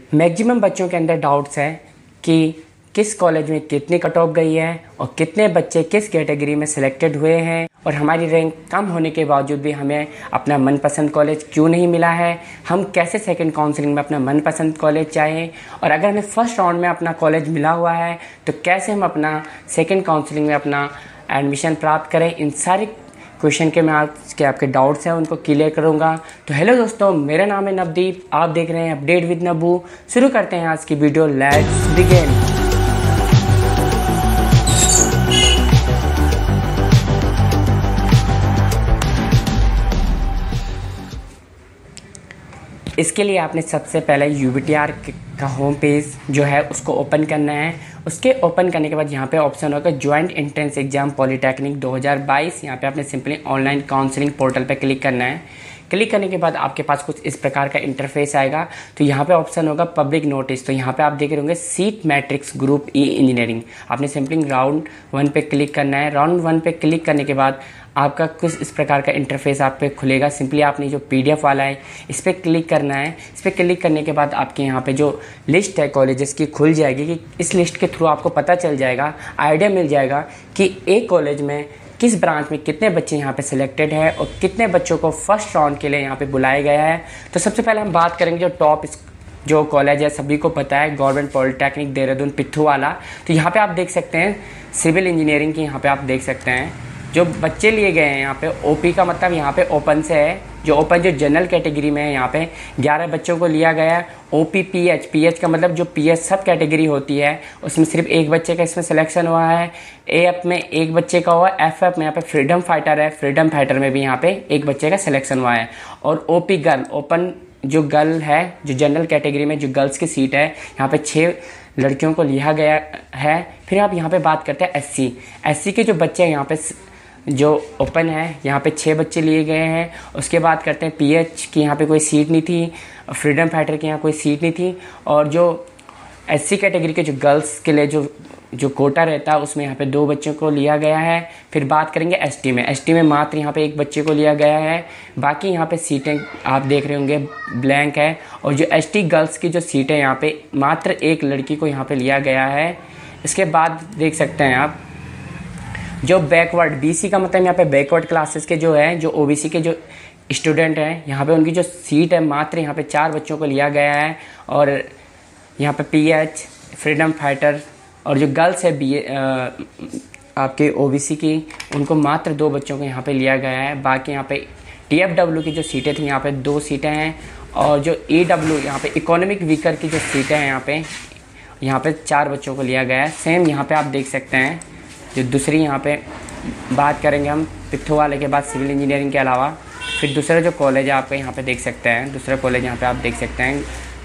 Maximum बच्चों के अंदर डाउट्स है कि किस कॉलेज में कितनी कट ऑफ गई है और कितने बच्चे किस कैटेगरी में सिलेक्टेड हुए हैं और हमारी रैंक कम होने के बावजूद भी हमें अपना मनपसंद कॉलेज क्यों नहीं मिला है। हम कैसे सेकंड काउंसलिंग में अपना मनपसंद कॉलेज चाहें और अगर हमें फर्स्ट राउंड में अपना कॉलेज मिला हुआ है तो कैसे हम अपना सेकंड काउंसलिंग में अपना एडमिशन प्राप्त करें। इन सारे क्वेश्चन के मैं आज के आपके डाउट्स हैं उनको क्लियर करूंगा। तो हेलो दोस्तों, मेरा नाम है नवदीप, आप देख रहे हैं अपडेट विद नब्बू। शुरू करते हैं आज की वीडियो, लेट्स बिगिन। इसके लिए आपने सबसे पहले UBTR का होम पेज जो है उसको ओपन करना है। उसके ओपन करने के बाद यहाँ पे ऑप्शन होगा ज्वाइंट एंट्रेंस एग्जाम पॉलिटेक्निक 2022। यहाँ पे आपने सिंपली ऑनलाइन काउंसलिंग पोर्टल पे क्लिक करना है। क्लिक करने के बाद आपके पास कुछ इस प्रकार का इंटरफेस आएगा। तो यहाँ पे ऑप्शन होगा पब्लिक नोटिस। तो यहाँ पे आप देख रहे होंगे seat matrix group E engineering. आपने सिंपली राउंड 1 पे क्लिक करना है। राउंड 1 पे क्लिक करने के बाद आपका कुछ इस प्रकार का इंटरफेस आप पे खुलेगा। सिंपली आपने जो PDF वाला है इस पर क्लिक करना है। इस पर क्लिक करने के बाद आपके यहाँ पे जो लिस्ट है कॉलेजेस की खुल जाएगी कि इस लिस्ट के थ्रू आपको पता चल जाएगा, आइडिया मिल जाएगा कि एक कॉलेज में किस ब्रांच में कितने बच्चे यहाँ पे सिलेक्टेड है और कितने बच्चों को फर्स्ट राउंड के लिए यहाँ पे बुलाया गया है। तो सबसे पहले हम बात करेंगे जो टॉप जो कॉलेज है, सभी को पता है, गवर्नमेंट पॉलिटेक्निक देहरादून पिथू वाला। तो यहाँ पे आप देख सकते हैं सिविल इंजीनियरिंग की, यहाँ पे आप देख सकते हैं जो बच्चे लिए गए हैं यहाँ पे OP का मतलब यहाँ पे ओपन से है। जो ओपन जो जनरल कैटेगरी में है यहाँ पे 11 बच्चों को लिया गया है। OP PH का मतलब जो PH सब कैटेगरी होती है उसमें सिर्फ एक बच्चे का इसमें सिलेक्शन हुआ है। AF में एक बच्चे का हुआ। FF में यहाँ पे फ्रीडम फाइटर है, फ्रीडम फाइटर में भी यहाँ पे एक बच्चे का सिलेक्शन हुआ है। और OP गर्ल ओपन जो गर्ल है, जो जनरल कैटेगरी में जो गर्ल्स की सीट है, यहाँ पे 6 लड़कियों को लिया गया है। फिर आप यहाँ पे बात करते हैं SC के जो बच्चे हैं यहाँ पे जो ओपन है यहाँ पे 6 बच्चे लिए गए हैं। उसके बाद करते हैं PH की, यहाँ पे कोई सीट नहीं थी। फ्रीडम फाइटर की यहाँ कोई सीट नहीं थी। और जो SC कैटेगरी के जो गर्ल्स के लिए जो कोटा रहता है उसमें यहाँ पे 2 बच्चों को लिया गया है। फिर बात करेंगे ST में मात्र यहाँ पे 1 बच्चे को लिया गया है। बाकी यहाँ पे सीटें आप देख रहे होंगे ब्लैंक है। और जो ST गर्ल्स की जो सीटें यहाँ पे मात्र 1 लड़की को यहाँ पे लिया गया है। इसके बाद देख सकते हैं आप जो बैकवर्ड BC का मतलब यहाँ पे बैकवर्ड क्लासेस के जो है, जो OBC के जो स्टूडेंट हैं यहाँ पे उनकी जो सीट है मात्र यहाँ पे 4 बच्चों को लिया गया है। और यहाँ पे PH फ्रीडम फाइटर और जो गर्ल्स है आपके OBC की, उनको मात्र 2 बच्चों को यहाँ पे लिया गया है। बाकी यहाँ पे TFW की जो सीटें थी यहाँ पे 2 सीटें हैं। और जो EW यहाँ पे इकोनॉमिक वीकर की जो सीटें हैं यहाँ पे 4 बच्चों को लिया गया है। सेम यहाँ पे आप देख सकते हैं। जो दूसरी यहाँ पे बात करेंगे हम पिथू वाले के बाद सिविल इंजीनियरिंग के अलावा फिर दूसरा जो कॉलेज है आपको यहाँ पे देख सकते हैं। दूसरा कॉलेज यहाँ पे आप देख सकते हैं,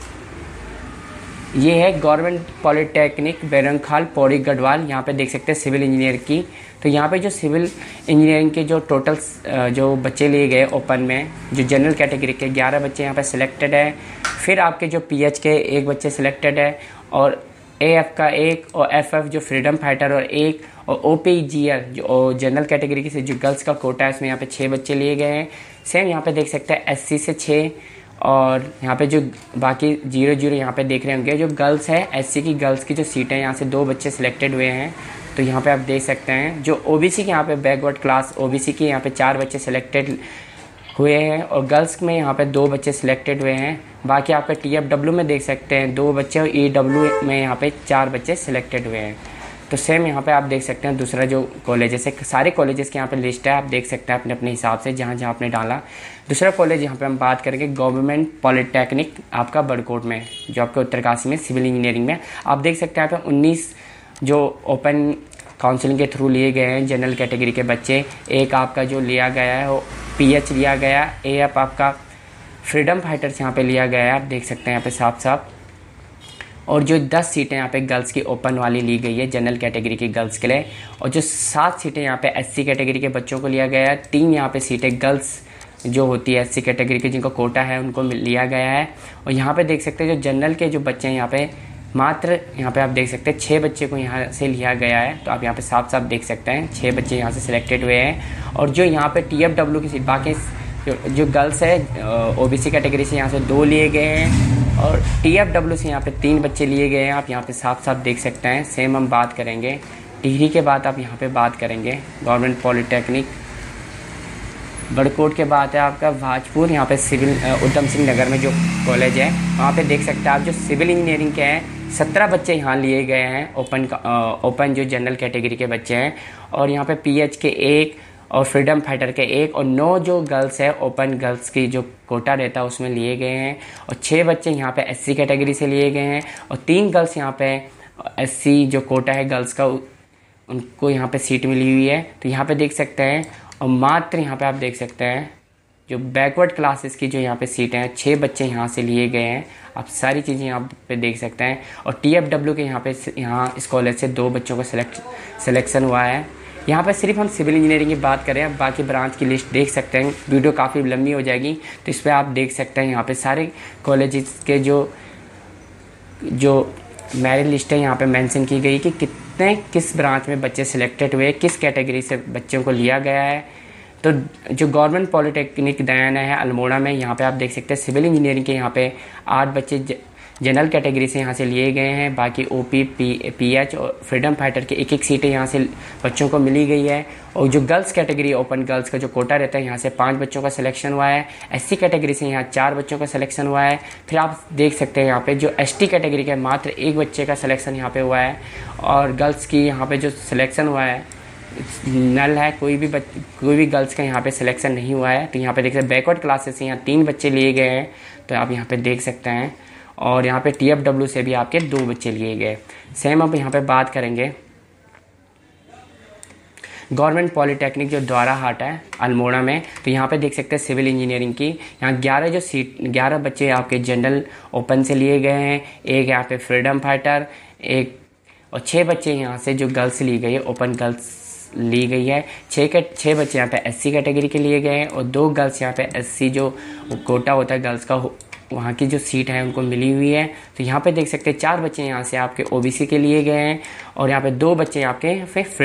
ये है गवर्नमेंट पॉलिटेक्निक बैरंगखाल पौड़ी गढ़वाल। यहाँ पे देख सकते हैं सिविल इंजीनियर की। तो यहाँ पे जो सिविल इंजीनियरिंग के जो टोटल जो बच्चे लिए गए ओपन में, जो जनरल कैटेगरी के 11 बच्चे यहाँ पे सिलेक्टेड है। फिर आपके जो PH के 1 बच्चे सिलेक्टेड है और AF का 1 और FF जो फ्रीडम फाइटर और 1 और OPGL जो जनरल कैटेगरी की से जो गर्ल्स का कोटा है उसमें यहाँ पे 6 बच्चे लिए गए हैं। सेम यहाँ पे देख सकते हैं SC से 6 और यहाँ पे जो बाकी 0 यहाँ पे देख रहे होंगे जो गर्ल्स है SC की गर्ल्स की जो सीटें यहाँ से 2 बच्चे सिलेक्टेड हुए हैं। तो यहाँ पे आप देख सकते हैं जो OBC के यहाँ पे बैकवर्ड क्लास OBC की यहाँ पे 4 बच्चे सिलेक्टेड हुए हैं और गर्ल्स में यहाँ पे 2 बच्चे सिलेक्टेड हुए हैं। बाकी आपका TFW में देख सकते हैं 2 बच्चे और EW में यहाँ पे 4 बच्चे सिलेक्टेड हुए हैं। तो सेम यहाँ पे आप देख सकते हैं दूसरा जो कॉलेजेस है, सारे कॉलेजेस की यहाँ पे लिस्ट है, आप देख सकते हैं अपने अपने हिसाब से जहाँ जहाँ आपने डाला। दूसरा कॉलेज यहाँ पे हम बात करेंगे गवर्नमेंट पॉलिटेक्निक आपका बड़कोट में, जो आपके उत्तरकाशी में सिविल इंजीनियरिंग में। आप देख सकते हैं यहाँ पे 19 जो ओपन काउंसलिंग के थ्रू लिए गए हैं जनरल कैटेगरी के बच्चे। एक आपका जो लिया गया है वो PH लिया गया, AF आपका फ्रीडम फाइटर्स यहाँ पे लिया गया है, आप देख सकते हैं यहाँ पे साफ। और जो 10 सीटें यहाँ पे गर्ल्स की ओपन वाली ली गई है जनरल कैटेगरी की गर्ल्स के लिए। और जो 7 सीटें यहाँ पे SC कैटेगरी के बच्चों को लिया गया है। 3 यहाँ पे सीटें गर्ल्स जो होती है SC कैटेगरी की जिनको कोटा है उनको लिया गया है। और यहाँ पे देख सकते हैं जो जनरल के जो बच्चे हैं यहाँ पे मात्र यहाँ पे आप देख सकते हैं 6 बच्चे को यहाँ से लिया गया है। तो आप यहाँ पे साफ देख सकते हैं 6 बच्चे यहाँ से सिलेक्टेड हुए हैं। और जो यहाँ पे TFW की सीट बाकी जो गर्ल्स है OBC कैटेगरी से यहाँ से 2 लिए गए हैं। और TFW से यहाँ पे 3 बच्चे लिए गए हैं, आप यहाँ पे साफ साफ देख सकते हैं। सेम हम बात करेंगे टिहरी के बाद, आप यहाँ पे बात करेंगे गवर्नमेंट पॉलिटेक्निक बड़कोट के बाद है आपका भाजपुर। यहाँ पे सिविल उधम सिंह नगर में जो कॉलेज है वहाँ पे देख सकते हैं आप, जो सिविल इंजीनियरिंग के हैं 17 बच्चे यहाँ लिए गए हैं, ओपन जो जनरल कैटेगरी के बच्चे हैं। और यहाँ पे PH के 1 और फ्रीडम फाइटर के 1 और 9 जो गर्ल्स है ओपन गर्ल्स की जो कोटा रहता है उसमें लिए गए हैं। और 6 बच्चे यहाँ पे SC कैटेगरी से लिए गए हैं और 3 गर्ल्स यहाँ पे SC जो कोटा है गर्ल्स का उनको यहाँ पे सीट मिली हुई है। तो यहाँ पे देख सकते हैं। और मात्र यहाँ पे आप देख सकते हैं जो बैकवर्ड क्लासेस की जो यहाँ पे सीटें हैं 6 बच्चे यहाँ से लिए गए हैं, आप सारी चीज़ें यहाँ पे देख सकते हैं। और TFW के यहाँ इस कॉलेज से 2 बच्चों का सिलेक्शन हुआ है। यहाँ पर सिर्फ हम सिविल इंजीनियरिंग की बात करें, अब बाकी ब्रांच की लिस्ट देख सकते हैं, वीडियो काफ़ी लंबी हो जाएगी तो इस पर आप देख सकते हैं। यहाँ पे सारे कॉलेजेस के जो मेरिट लिस्ट है यहाँ पे मेंशन की गई कि किस ब्रांच में बच्चे सिलेक्टेड हुए, किस कैटेगरी से बच्चों को लिया गया है। तो जो गवर्नमेंट पॉलिटेक्निक दयाना है अल्मोड़ा में, यहाँ पे आप देख सकते हैं सिविल इंजीनियरिंग के यहाँ पे 8 बच्चे जनरल कैटेगरी से यहाँ से लिए गए हैं, बाकी OP PH और फ्रीडम फाइटर के 1-1 सीटें यहाँ से बच्चों को मिली गई है। और जो गर्ल्स कैटेगरी ओपन गर्ल्स का जो कोटा रहता है यहाँ से 5 बच्चों का सिलेक्शन हुआ है। SC कैटेगरी से यहाँ 4 बच्चों का सिलेक्शन हुआ है। फिर आप देख सकते हैं यहाँ पे जो ST कैटेगरी का मात्र 1 बच्चे का सिलेक्शन यहाँ पे हुआ है। और गर्ल्स की यहाँ पे जो सिलेक्शन हुआ है नल है, कोई भी गर्ल्स का यहाँ पे सिलेक्शन नहीं हुआ है। तो यहाँ पे देख सकते हैं बैकवर्ड क्लासेस से यहाँ 3 बच्चे लिए गए हैं, तो आप यहाँ पे देख सकते हैं। और यहाँ पे TFW से भी आपके 2 बच्चे लिए गए। सेम अब यहाँ पे बात करेंगे गवर्नमेंट पॉलिटेक्निक जो द्वारा हाट है अल्मोड़ा में, तो यहाँ पे देख सकते हैं सिविल इंजीनियरिंग की यहाँ 11 बच्चे आपके जनरल ओपन से लिए गए हैं, 1 यहाँ पे फ्रीडम फाइटर, 1 और 6 बच्चे यहाँ से जो गर्ल्स ली गई है ओपन गर्ल्स ली गई है। 6 बच्चे यहाँ पे SC कैटेगरी के लिए गए हैं और 2 गर्ल्स यहाँ पे SC जो कोटा होता है गर्ल्स का वहाँ की जो सीट है उनको मिली हुई है। तो यहाँ पे देख सकते हैं 4 बच्चे यहाँ से आपके OBC के लिए गए हैं और यहाँ पे 2 बच्चे आपके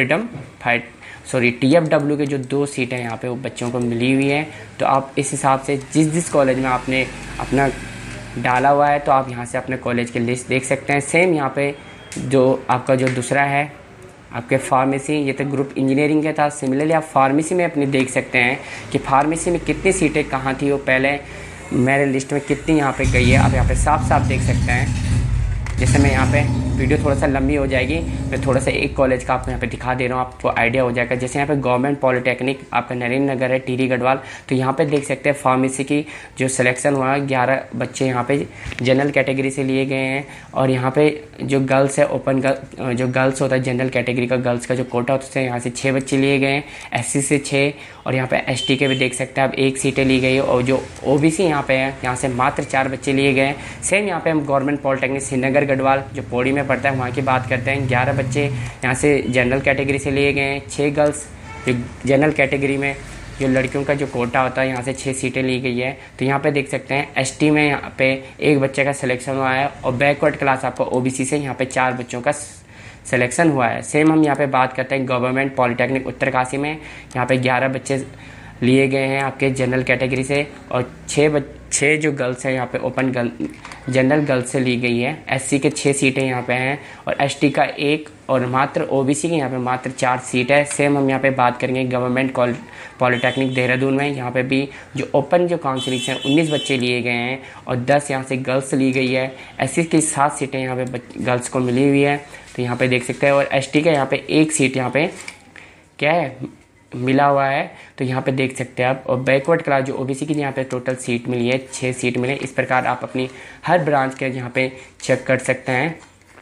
TFW के जो 2 सीटें यहाँ पे वो बच्चों को मिली हुई है। तो आप इस हिसाब से जिस कॉलेज में आपने अपना डाला हुआ है तो आप यहाँ से अपने कॉलेज की लिस्ट देख सकते हैं। सेम यहाँ पे जो आपका जो दूसरा है आपके फार्मेसी, ये तो ग्रुप इंजीनियरिंग का था। सिमिलरली आप फार्मेसी में अपने देख सकते हैं कि फार्मेसी में कितनी सीटें कहाँ थी, वो पहले मेरे लिस्ट में कितनी यहाँ पे गई है, आप यहाँ पे साफ साफ देख सकते हैं। जैसे मैं यहाँ पे वीडियो थोड़ा सा लंबी हो जाएगी, मैं थोड़ा सा एक कॉलेज का आपको यहाँ पे दिखा दे रहा हूँ, आपको आइडिया हो जाएगा। जैसे यहाँ पे गवर्नमेंट पॉलिटेक्निक आपका नरेंद्र नगर है, टिहरी गढ़वाल, तो यहाँ पे देख सकते हैं फार्मेसी की जो सिलेक्शन हुआ है 11 बच्चे यहाँ पे जनरल कैटेगरी से लिए गए हैं। और यहाँ पे जो गर्ल्स है ओपन जो गर्ल्स होता है जनरल कैटेगरी का गर्ल्स का जो कोटा होता है यहाँ से 6 बच्चे लिए गए हैं, SC से 6 और यहाँ पे ST के भी देख सकते हैं आप 1 सीटें ली गई है। और जो OBC यहाँ पे है यहाँ से मात्र 4 बच्चे लिए गए हैं। सेम यहाँ पे हम गवर्नमेंट पॉलिटेक्निक श्रीनगर गढ़वाल जो पौड़ी में पड़ता है वहाँ की बात करते हैं, 11 बच्चे यहाँ से जनरल कैटेगरी से लिए गए हैं, 6 गर्ल्स जो जनरल कैटेगरी में जो लड़कियों का जो कोटा होता है यहाँ से 6 सीटें ली गई है। तो यहाँ पे देख सकते हैं ST में यहाँ पे 1 बच्चे का सिलेक्शन हुआ है और बैकवर्ड क्लास आपको OBC से यहाँ पे 4 बच्चों का सिलेक्शन हुआ है। सेम हम यहाँ पे बात करते हैं गवर्नमेंट पॉलिटेक्निक उत्तरकाशी में, यहाँ पे 11 बच्चे लिए गए हैं आपके जनरल कैटेगरी से और 6 जो गर्ल्स हैं यहाँ पे ओपन जनरल गर्ल्स से ली गई है। SC के 6 सीटें यहाँ पे हैं और ST का 1 और मात्र OBC के यहाँ पे मात्र 4 सीट है। सेम हम यहाँ पे बात करेंगे गवर्नमेंट पॉलिटेक्निक देहरादून में, यहाँ पे भी जो ओपन जो काउंसिलिंग हैं 19 बच्चे लिए गए हैं और 10 यहाँ से गर्ल्स ली गई है। SC की 7 सीटें यहाँ पे गर्ल्स को मिली हुई है, तो यहाँ पे देख सकते हैं। और ST का यहाँ पे 1 सीट यहाँ पे क्या है मिला हुआ है, तो यहाँ पे देख सकते हैं आप। और बैकवर्ड क्लास जो OBC की यहाँ पे टोटल सीट मिली है 6 सीट मिले। इस प्रकार आप अपनी हर ब्रांच के यहाँ पे चेक कर सकते हैं।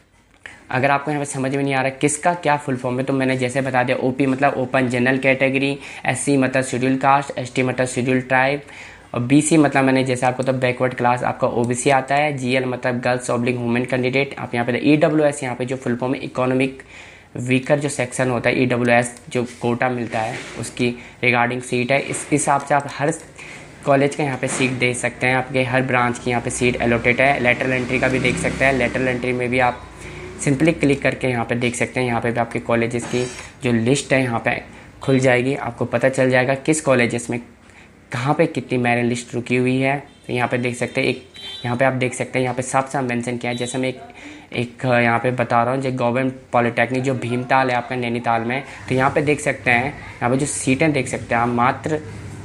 अगर आपको यहाँ पे समझ में नहीं आ रहा किसका क्या फुल फॉर्म है तो मैंने जैसे बता दिया, OP मतलब ओपन जनरल कैटेगरी, SC मतलब शेड्यूल कास्ट, ST मतलब शेड्यूल ट्राइब और BC मतलब मैंने जैसे आपको तो बैकवर्ड क्लास आपका OBC आता है, GL मतलब गर्ल्स ऑब्लिक वुमेन कैंडिडेट। आप यहाँ पे EWS यहाँ पे जो फुल फॉर्म है इकोनॉमिक वीकर जो सेक्शन होता है EWS जो कोटा मिलता है उसकी रिगार्डिंग सीट है। इस हिसाब से आप हर कॉलेज का यहाँ पे सीट दे सकते हैं, आपके हर ब्रांच की यहाँ पे सीट एलोटेड है। लेटरल एंट्री का भी देख सकते हैं, लेटरल एंट्री में भी आप सिंपली क्लिक करके यहाँ पे देख सकते हैं। यहाँ पे भी आपके कॉलेजेस की जो लिस्ट है यहाँ पे खुल जाएगी, आपको पता चल जाएगा किस कॉलेजेस में कहाँ पे कितनी मेरिट लिस्ट रुकी हुई है। तो यहाँ पे देख सकते हैं एक यहाँ पे आप देख सकते हैं, यहाँ पे साफ साफ मेंशन किया है। जैसे मैं एक यहाँ पे बता रहा हूँ, जो गवर्नमेंट पॉलिटेक्निक जो भीमताल है आपका नैनीताल में, तो यहाँ पे देख सकते हैं, यहाँ पे जो सीटें देख सकते हैं आप, मात्र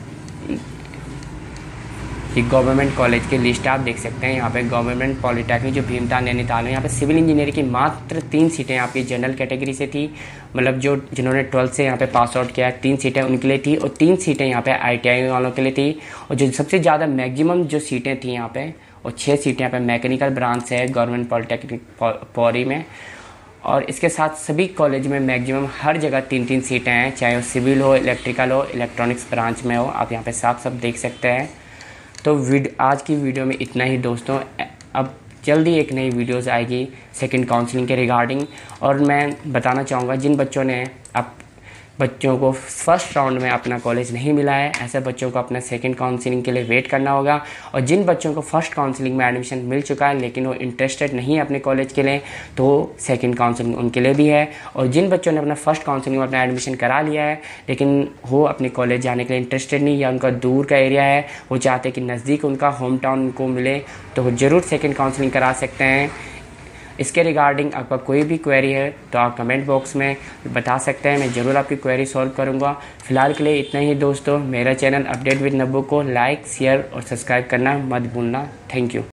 ये गवर्नमेंट कॉलेज की लिस्ट आप देख सकते हैं। यहाँ पे गवर्नमेंट पॉलिटेक्निक जो भीमताल नैनीताल है, यहाँ पे सिविल इंजीनियरिंग की मात्र 3 सीटें आपकी जनरल कैटेगरी से थी, मतलब जो जिन्होंने 12th से यहाँ पे पास आउट किया है, 3 सीटें उनके लिए थी, और 3 सीटें यहाँ पे ITI वालों के लिए थी। और जो सबसे ज़्यादा मैक्सिमम जो सीटें थी यहाँ पे, और 6 सीटें यहाँ पे मैकेनिकल ब्रांच से है गवर्नमेंट पॉलिटेक्निक पौरी में। और इसके साथ सभी कॉलेज में मैक्सिमम हर जगह 3-3 सीटें हैं, चाहे वो सिविल हो, इलेक्ट्रिकल हो, इलेक्ट्रॉनिक्स ब्रांच में हो। आप यहाँ पे साफ साफ देख सकते हैं। तो आज की वीडियो में इतना ही दोस्तों। अब जल्दी एक नई वीडियोस आएगी सेकंड काउंसलिंग के रिगार्डिंग। और मैं बताना चाहूँगा, जिन बच्चों ने अब बच्चों को फर्स्ट राउंड में अपना कॉलेज नहीं मिला है, ऐसे बच्चों को अपना सेकंड काउंसलिंग के लिए वेट करना होगा। और जिन बच्चों को फर्स्ट काउंसलिंग में एडमिशन मिल चुका है लेकिन वो इंटरेस्टेड नहीं है अपने कॉलेज के लिए, तो सेकंड काउंसलिंग उनके लिए भी है। और जिन बच्चों ने अपना फर्स्ट काउंसलिंग में अपना एडमिशन करा लिया है लेकिन वो अपने कॉलेज जाने के लिए इंटरेस्टेड नहीं, या उनका दूर का एरिया है, वो चाहते कि नज़दीक उनका होम टाउन उनको मिले, तो वो ज़रूर सेकेंड काउंसलिंग करा सकते हैं। इसके रिगार्डिंग आपका कोई भी क्वेरी है तो आप कमेंट बॉक्स में बता सकते हैं, मैं ज़रूर आपकी क्वेरी सॉल्व करूंगा। फिलहाल के लिए इतना ही दोस्तों। मेरा चैनल अपडेट विद नब्बू को लाइक, शेयर और सब्सक्राइब करना मत भूलना। Thank you.